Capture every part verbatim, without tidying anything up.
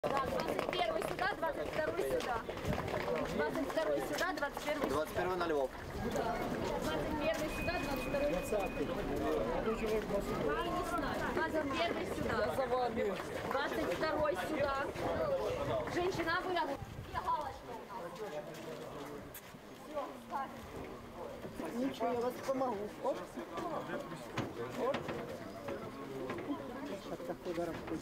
двадцать первый сюда, двадцать второй сюда. двадцать второй сюда, двадцать первый сюда. двадцать первый на Львов. двадцать первый сюда, двадцать второй сюда. двадцать первый сюда. двадцать второй сюда. Женщина, вы рядом. Где галочка у нас? Все, ставим. Ничего, я вас помогу. Оп. Оп. Вот такой дорогой.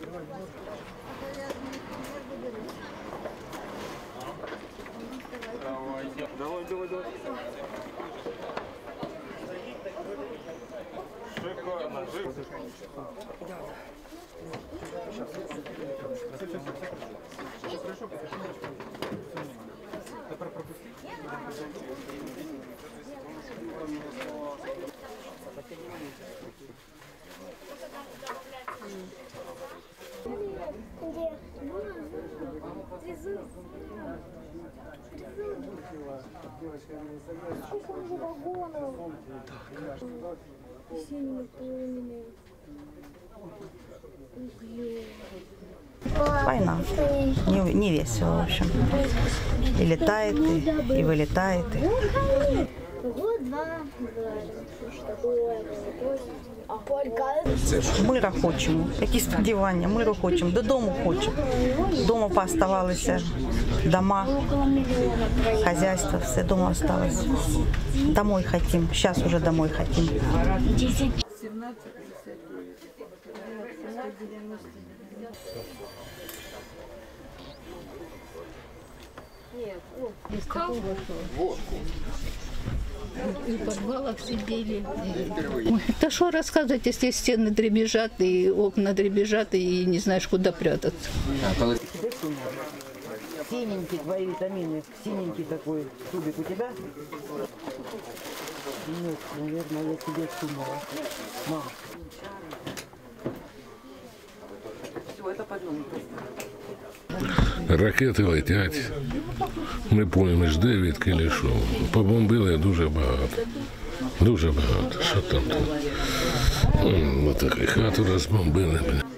Давай, давай, давай. Шикарно, Сколько у него вагонов? Синими полными. Война. Не, не весело, в общем. И летает, и, и вылетает. И... Год-два. Мира хочемо, які сподівання, миру хочемо, додому хочемо. Дома пооставалися, дома, хозяйство, все дома осталось. Домой хотим, сейчас уже домой хотим. И в подвалах сидели. Ой, да что рассказывать, если стены дребезжат, и окна дребезжат, и не знаешь, куда прятаться. Синенький твои витамины, синенький такой тубик у тебя? Нет, наверное, я тебе сунула. Мам. Все, это подъем. Ракети летять. Ми поймеш, де відки лішов. Побомбили дуже багато. Дуже багато. Що там? Ось таку хату розбомбили.